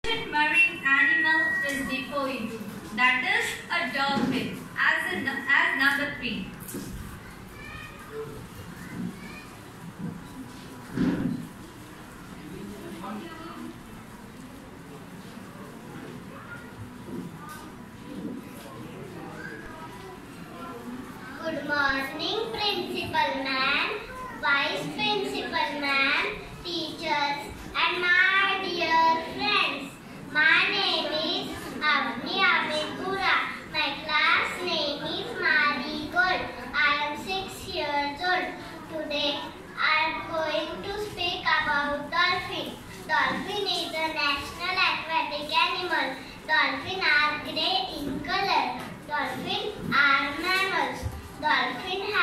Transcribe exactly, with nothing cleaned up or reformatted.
ancient marine animal is before you. That is a dolphin. As, in, as number three. Good morning, Principal Ma'am, Vice Principal Ma'am, teachers and my dear friends. My name is Avni Amipura. My class name is Marigold. I am six years old. Today I am going to speak about dolphin. Dolphin is a national aquatic animal. Dolphins are grey in color. Dolphins are mammals. Dolphins